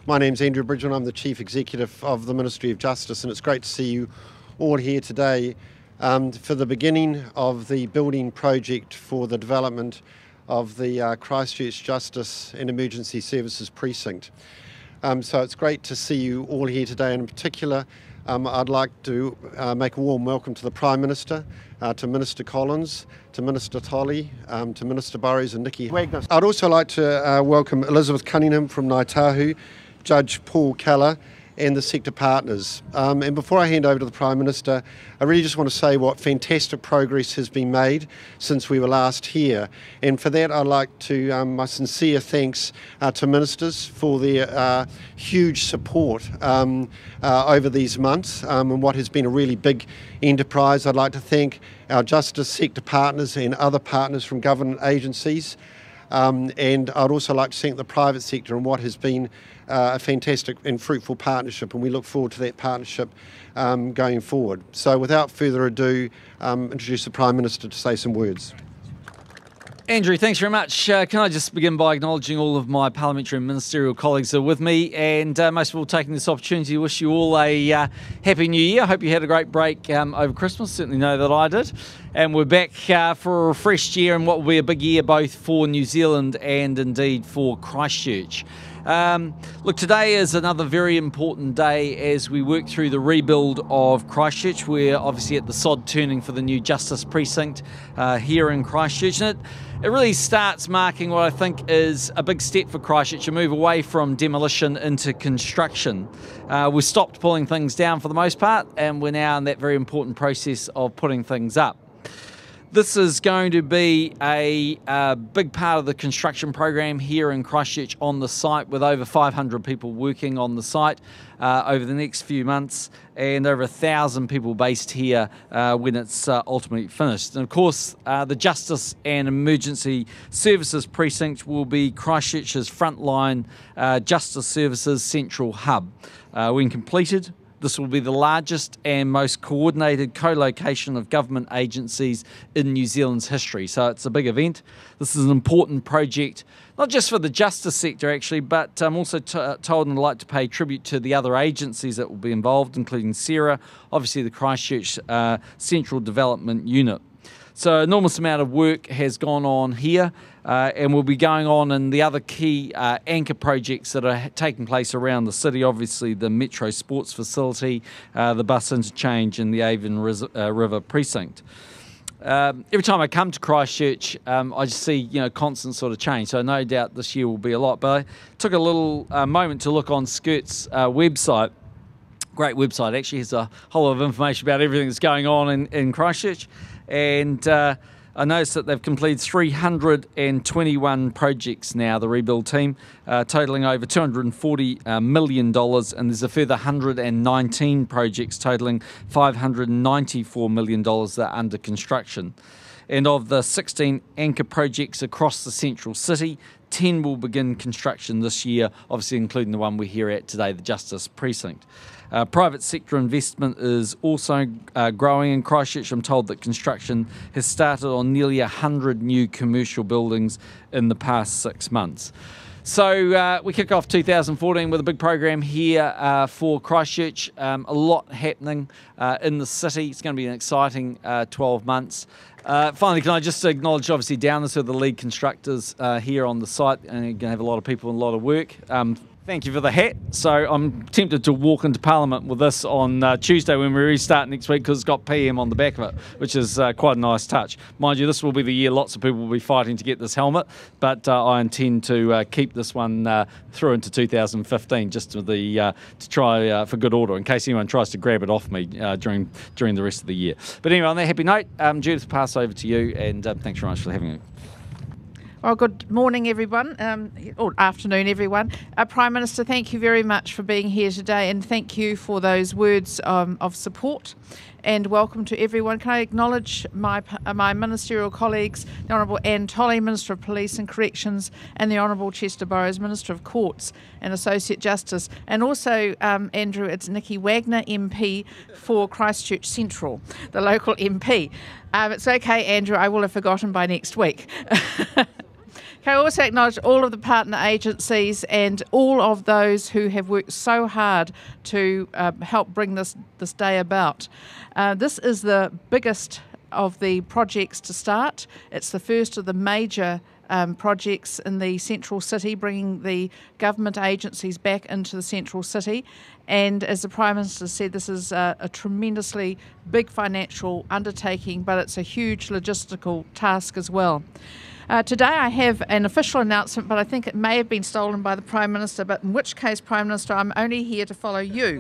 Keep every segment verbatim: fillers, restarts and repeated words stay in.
My name's Andrew Bridgman. I'm the Chief Executive of the Ministry of Justice, and it's great to see you all here today um, for the beginning of the building project for the development of the uh, Christchurch Justice and Emergency Services Precinct. Um, so it's great to see you all here today, and in particular um, I'd like to uh, make a warm welcome to the Prime Minister, uh, to Minister Collins, to Minister Tolley, um, to Minister Burrows and Nikki Wagner. I'd also like to uh, welcome Elizabeth Cunningham from Ngāi Tahu, Judge Paul Keller and the sector partners. Um, and before I hand over to the Prime Minister, I really just want to say what fantastic progress has been made since we were last here. And for that, I'd like to, um, my sincere thanks uh, to ministers for their uh, huge support um, uh, over these months um, and what has been a really big enterprise. I'd like to thank our justice sector partners and other partners from government agencies. Um, and I'd also like to thank the private sector and what has been uh, a fantastic and fruitful partnership, and we look forward to that partnership um, going forward. So without further ado, um, introduce the Prime Minister to say some words. Andrew, thanks very much. Uh, can I just begin by acknowledging all of my parliamentary and ministerial colleagues who are with me, and uh, most of all taking this opportunity to wish you all a uh, happy new year. I hope you had a great break um, over Christmas, certainly know that I did. And we're back uh, for a refreshed year and what will be a big year both for New Zealand and indeed for Christchurch. Um, look, today is another very important day as we work through the rebuild of Christchurch. We're obviously at the sod turning for the new Justice Precinct uh, here in Christchurch. And it, it really starts marking what I think is a big step for Christchurch, a move away from demolition into construction. Uh, we've stopped pulling things down for the most part, and we're now in that very important process of putting things up. This is going to be a, a big part of the construction program here in Christchurch on the site, with over five hundred people working on the site uh, over the next few months, and over a thousand people based here uh, when it's uh, ultimately finished. And of course, uh, the Justice and Emergency Services Precinct will be Christchurch's frontline uh, justice services central hub. Uh, when completed, this will be the largest and most coordinated co-location of government agencies in New Zealand's history. So it's a big event. This is an important project, not just for the justice sector actually, but I'm also t told and I'd like to pay tribute to the other agencies that will be involved, including CERA, obviously the Christchurch uh, Central Development Unit. So an enormous amount of work has gone on here uh, and will be going on in the other key uh, anchor projects that are taking place around the city, obviously the Metro Sports Facility, uh, the bus interchange and the Avon uh, River Precinct. Um, every time I come to Christchurch, um, I just see, you know, constant sort of change. So no doubt this year will be a lot. But I took a little uh, moment to look on SCIRT's uh, website. Great website, actually has a whole lot of information about everything that's going on in, in Christchurch. And uh, I noticed that they've completed three hundred twenty-one projects now, the rebuild team, uh, totalling over two hundred forty uh, million dollars, and there's a further one hundred nineteen projects totalling five hundred ninety-four million dollars that are under construction. And of the sixteen anchor projects across the central city, ten will begin construction this year, obviously including the one we're here at today, the Justice Precinct. Uh, private sector investment is also uh, growing in Christchurch. I'm told that construction has started on nearly one hundred new commercial buildings in the past six months. So uh, we kick off two thousand fourteen with a big program here uh, for Christchurch. Um, a lot happening uh, in the city. It's going to be an exciting uh, twelve months. Uh, finally, can I just acknowledge, obviously, Downers, who are the lead constructors uh, here on the site, and you're going to have a lot of people and a lot of work. Um, Thank you for the hat. So I'm tempted to walk into Parliament with this on uh, Tuesday when we restart next week, because it's got P M on the back of it, which is uh, quite a nice touch. Mind you, this will be the year lots of people will be fighting to get this helmet, but uh, I intend to uh, keep this one uh, through into two thousand fifteen, just to, the, uh, to try uh, for good order, in case anyone tries to grab it off me uh, during, during the rest of the year. But anyway, on that happy note, um, Judith, pass over to you, and uh, thanks very much for having me. Well, good morning, everyone, um, or afternoon, everyone. Uh, Prime Minister, thank you very much for being here today, and thank you for those words um, of support, and welcome to everyone. Can I acknowledge my uh, my ministerial colleagues, the Honourable Anne Tolley, Minister of Police and Corrections, and the Honourable Chester Burrows, Minister of Courts and Associate Justice, and also, um, Andrew, it's Nikki Wagner, M P for Christchurch Central, the local M P. Um, it's okay, Andrew, I will have forgotten by next week. Can I also acknowledge all of the partner agencies and all of those who have worked so hard to uh, help bring this, this day about. Uh, this is the biggest of the projects to start. It's the first of the major Um, projects in the central city, bringing the government agencies back into the central city. And as the Prime Minister said, this is a, a tremendously big financial undertaking, but it's a huge logistical task as well. Uh, today I have an official announcement, but I think it may have been stolen by the Prime Minister, but in which case, Prime Minister, I'm only here to follow you.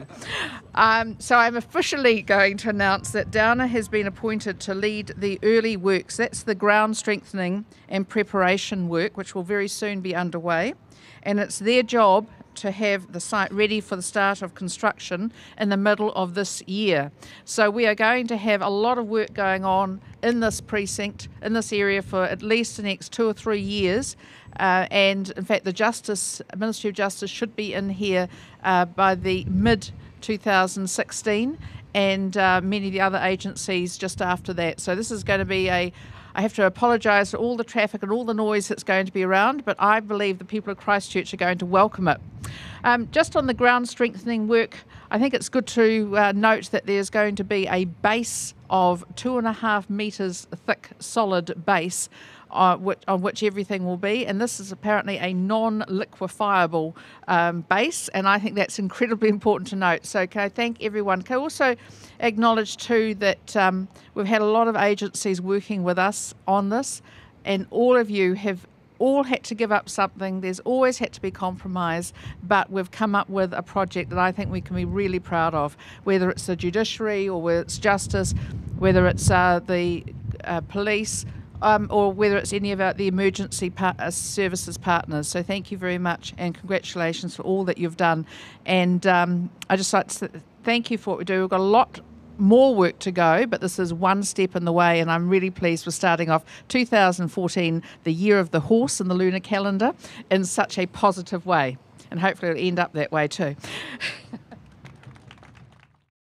Um, so I'm officially going to announce that Downer has been appointed to lead the early works. That's the ground strengthening and preparation work, which will very soon be underway. And it's their job to have the site ready for the start of construction in the middle of this year. So we are going to have a lot of work going on in this precinct, in this area, for at least the next two or three years. Uh, and in fact, the Justice, Ministry of Justice should be in here uh, by the mid twenty sixteen, and uh, many of the other agencies just after that. So this is going to be a I have to apologise for all the traffic and all the noise that's going to be around, but I believe the people of Christchurch are going to welcome it. Um, just on the ground strengthening work, I think it's good to uh, note that there's going to be a base of two and a half metres thick solid base Uh, which, on which everything will be, and this is apparently a non-liquefiable um, base, and I think that's incredibly important to note. So can I thank everyone? Can I also acknowledge too that um, we've had a lot of agencies working with us on this, and all of you have all had to give up something. There's always had to be compromise, but we've come up with a project that I think we can be really proud of, whether it's the judiciary or whether it's justice, whether it's uh, the uh, police, Um, or whether it's any of our, the emergency par- uh, services partners. So thank you very much, and congratulations for all that you've done. And um, I just like to thank you for what we do. We've got a lot more work to go, but this is one step in the way, and I'm really pleased with starting off two thousand fourteen, the year of the horse in the lunar calendar, in such a positive way. And hopefully it'll end up that way too.